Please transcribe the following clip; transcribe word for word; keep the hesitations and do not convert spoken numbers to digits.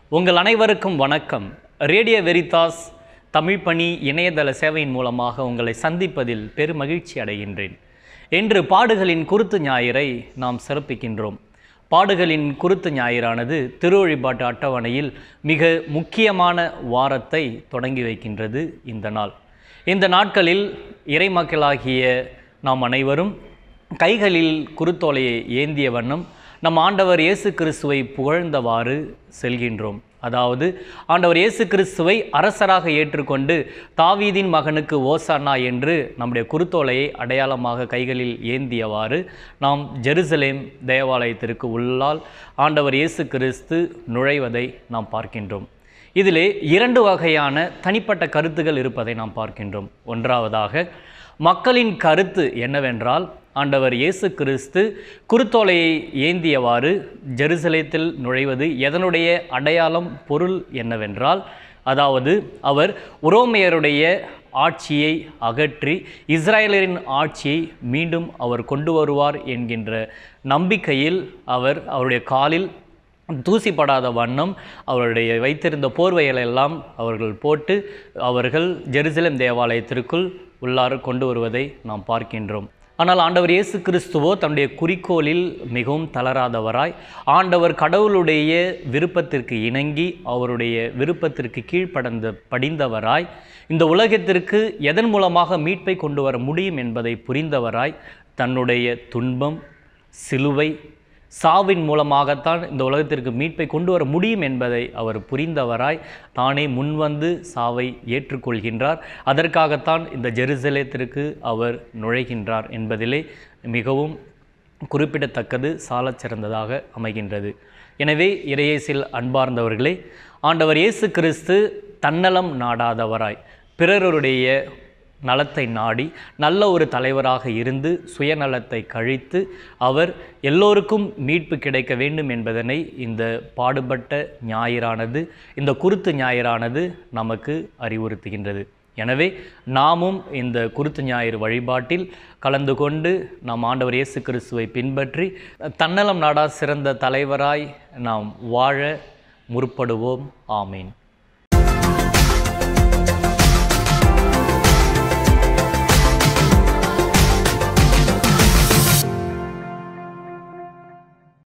உங்கள் அனைவருக்கும் வணக்கம். ரேடியோ வெரிதாஸ் தமிழ் பணி இணையதள சேவையின் மூலமாக உங்களை சந்திப்பதில் பெருமகிழ்ச்சி அடைகின்றேன். இன்று பாடுகளின் குருத்து ஞாயிறை நாம் சிறப்பிக்கின்றோம். பாடுகளின் குருத்து ஞாயிறானது திருவழிபாட்டு அட்டவணையில் மிக முக்கியமான வாரத்தை தொடங்கி வைக்கின்றது. இந்த நாள் இந்த நாட்களில் இறைமக்களாகிய நாம் அனைவரும் கைகளில் குருத்தோலையை ஏந்திய வண்ணம் நம் ஆண்டவர் இயேசு கிறிஸ்துவை புகழ்ந்தவாறு செல்கின்றோம். அதாவது ஆண்டவர் இயேசு கிறிஸ்துவை அரசராக ஏற்றுக்கொண்டு தாவீதின் மகனுக்கு ஓசானா என்று நம்முடைய குருத்தோலையை அடையாளமாக கைகளில் ஏந்தியவாறு நாம் ஜெருசலேம் தேவாலயத்திற்கு உள்ளால் ஆண்டவர் இயேசு கிறிஸ்து நுழைவதை நாம் பார்க்கின்றோம். இதிலே இரண்டு வகையான தனிப்பட்ட கருத்துகள் இருப்பதை நாம் பார்க்கின்றோம். ஒன்றாவதாக மக்களின் கருத்து என்னவென்றால், ஆண்டவர் இயேசு கிறிஸ்து குருத்தோலையை ஏந்தியவாறு ஜெருசலேத்தில் நுழைவது எதனுடைய அடையாளம், பொருள் என்னவென்றால், அதாவது அவர் உரோமையருடைய ஆட்சியை அகற்றி இஸ்ரேலரின் ஆட்சியை மீண்டும் அவர் கொண்டு வருவார் என்கின்ற நம்பிக்கையில் அவர் அவருடைய காலில் தூசிப்படாத வண்ணம் அவருடைய வைத்திருந்த போர்வைகளெல்லாம் அவர்கள் போட்டு அவர்கள் ஜெருசலேம் தேவாலயத்திற்குள் உள்ளாறு கொண்டு வருவதை நாம் பார்க்கின்றோம். ஆனால் ஆண்டவர் இயேசு கிறிஸ்துவோ தன்னுடைய குறிக்கோளில் மிகவும் தளராதவராய், ஆண்டவர் கடவுளுடைய விருப்பத்திற்கு இணங்கி அவருடைய விருப்பத்திற்கு கீழ்ப்படந்த படிந்தவராய், இந்த உலகத்திற்கு எதன் மூலமாக மீட்பை கொண்டு வர முடியும் என்பதை புரிந்தவராய், தன்னுடைய துன்பம், சிலுவை, சாவின் மூலமாகத்தான் இந்த உலகத்திற்கு மீட்பை கொண்டு வர முடியும் என்பதை அவர் புரிந்தவராய் தானே முன்வந்து சாவை ஏற்றுக்கொள்கின்றார். அதற்காகத்தான் இந்த ஜெருசலேத்திற்கு அவர் நுழைகின்றார் என்பதிலே மிகவும் குறிப்பிடத்தக்கது, சாலச் சிறந்ததாக அமைகின்றது. எனவே இறையேசில் அன்பார்ந்தவர்களே, ஆண்டவர் இயேசு கிறிஸ்து தன்னலம் நாடாதவராய் பிறருடைய நலத்தை நாடி நல்ல ஒரு தலைவராக இருந்து சுயநலத்தை கழித்து அவர் எல்லோருக்கும் மீட்பு கிடைக்க வேண்டும் என்பதனை இந்த பாடுபட்ட ஞாயிறானது, இந்த குருத்து ஞாயிறானது நமக்கு அறிவுறுத்துகின்றது. எனவே நாமும் இந்த குருத்து ஞாயிறு வழிபாட்டில் கலந்து கொண்டு நாம் ஆண்டவர் இயேசு கிறிஸ்துவை பின்பற்றி தன்னலம் நாடா சிறந்த தலைவராய் நாம் வாழ முற்படுவோம். ஆமீன்.